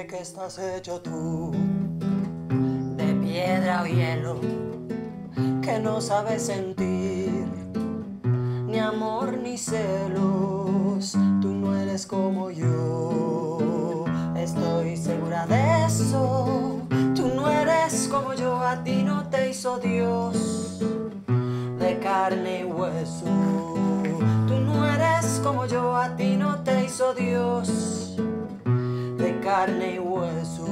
qué estás hecho tú? ¿De piedra o hielo? Que no sabes sentir ni amor ni celos. Tú no eres como yo, estoy segura de eso. Tú no eres como yo, a ti no te hizo Dios de carne y hueso. Tú no eres como yo, a ti no te hizo Dios de carne y hueso.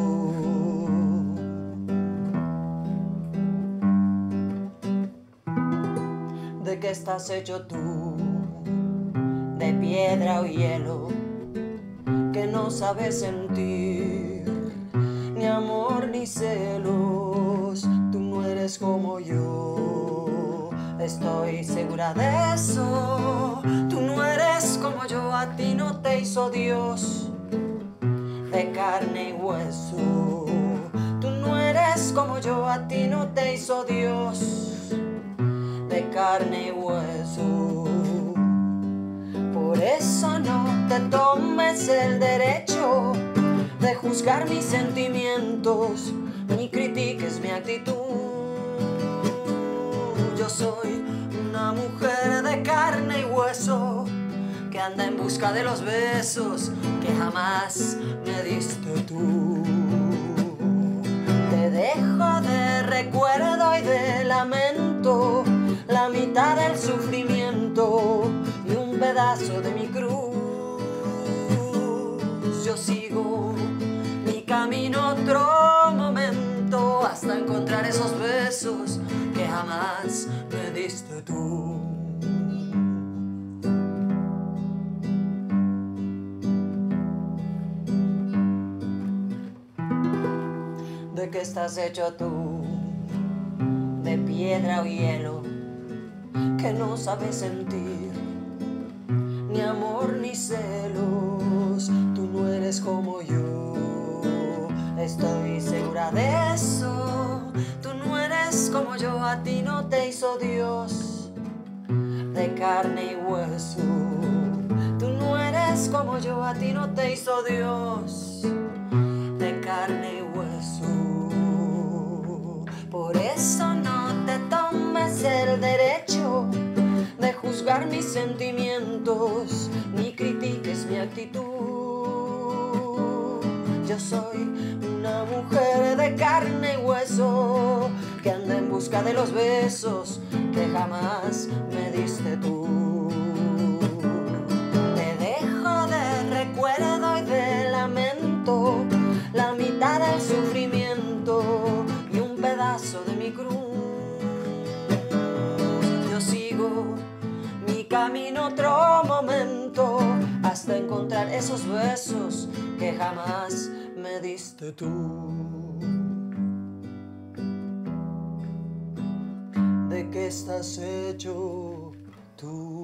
¿De qué estás hecho tú? ¿De piedra o hielo? Que no sabes sentir ni amor ni celos. Tú no eres como yo, estoy segura de eso. Tú no eres como yo, a ti no te hizo Dios de carne y hueso. Tú no eres como yo, a ti no te hizo Dios de carne y hueso. Por eso no te tomes el derecho de juzgar mis sentimientos, ni critiques mi actitud. Yo soy una mujer de carne y hueso que anda en busca de los besos que jamás me diste tú. Te dejo de recuerdo y de lamento la mitad del sufrimiento y un pedazo de mi cruz. Yo sigo mi camino otro momento hasta encontrar esos besos que jamás me diste tú. ¿De qué estás hecho tú? ¿De piedra o hielo? Que no sabes sentir ni amor ni celos. Tú no eres como yo, estoy segura de eso. Tú no eres como yo, a ti no te hizo Dios de carne y hueso. Tú no eres como yo, a ti no te hizo Dios de carne y hueso. Por eso no te tomes el derecho de juzgar mis sentimientos, ni critiques mi actitud. Yo soy una mujer de carne y hueso que anda en busca de los besos que jamás me diste tú. Te dejo de recuerdo y de lamento la mitad del sufrimiento y un pedazo de mi cruz. Yo sigo mi camino otro momento hasta encontrar esos besos que jamás me diste tú. ¿De qué estás hecho tú?